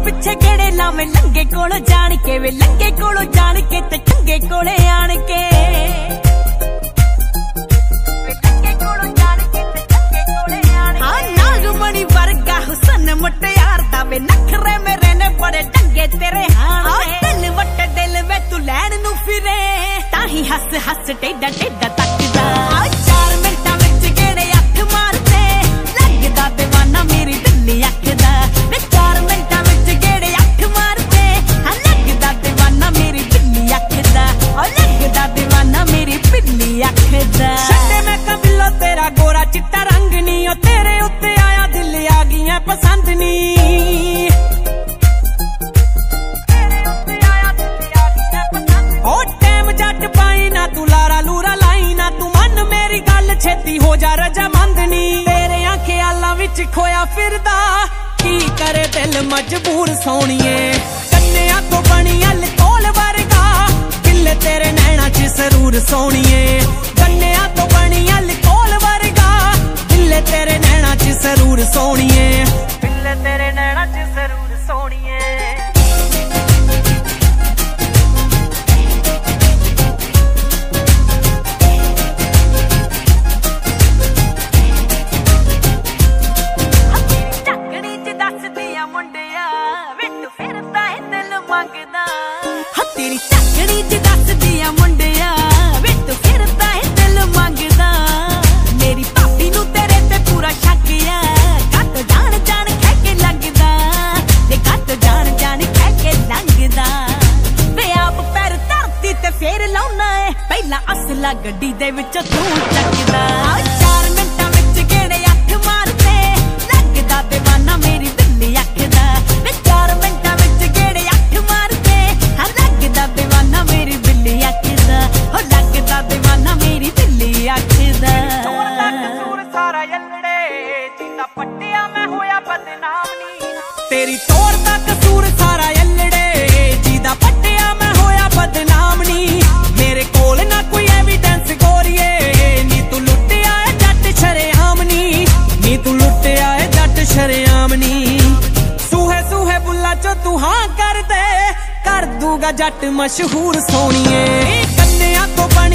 पिछे गेड़े लावे लंगे कोलों जान के वे लंगे कोलों जान के ते चंगे कोले आन के हाँ नागमणि वर्गा हुसन मुटियार दा वे नखरे मेरे ने बड़े डंगे तेरे हान दिल वट्टे दिल वे तू लैन नू फिरे ताही हस हस टेढ़ा टेढ़ा तकदा 4 मिंटां विच गेड़े अख मारदे लगदा दीवाना मेरी दिल्ली अख दा वे 4 मिंटां विच गेड़े अख मारदे हाँ लगदा दीवाना मेरी दिल्ली अख दा ओ लगदा दीवाना मेरी बिल्ली अख दा छड्डे मैं कबिलो तेरा गोरा चिट्टा रंग नी ओ तेरे उत्ते आया दिल आ गईयां पसंद नी ओ टैम जट पाई ना तू लारा लूरा लाई ना तू मन मेरी गल छेती हो जा रजामंद नी तेरे ख्यालां विच खोया फिरदा की करे दिल मजबूर सोनिए कन्या तो बनी अलकोल वर्गा दिल तेरे नैना च सरूर सोनिए कन्या तो बनी अलकोल वर्गा दिल तेरे नैना च सरूर सोनिए दिल तेरे नैना च सरूर सोनिए तेरी झकड़ी च दसदिया मुंडिया वे तू फिरदा है दिल मंगदा मेरी भाभी नू तेरे ते पूरा शक आ कत जान जान कह के लगदा ते कत जान जान कह के लंघदा वे आप पैर धरती ते फेर लाउना है पहला असला गड्डी दे विच तू चकदा 4 मिंटां विच गेड़े अख मारदे लगदा दीवाना मेरी दिल्ली अख दा वे 4 मिंटां विच गेड़े अख मारदे हाँ लगदा दीवाना मेरी बिल्ली अख दा हो लगदा दीवाना मेरी बिल्ली अख दा कसूर सारा यल्लड़े जिंदा पट्टिया मैं होया बदनाम नी तेरी तोड़ दा कसूर सारा यल्लड़े जिंदा पट्टिया मैं होया बदनाम नी मेरे कोल ना कोई एविडेंस गोरिए नी तू लुटिया है जट शरेआम नी तू लुटिया है जट शरेआम नी सूहे सूहे बुल्ला चो तू हाँ कर दे कर दूगा जट मशहूर सोनिए कन्या तो बनी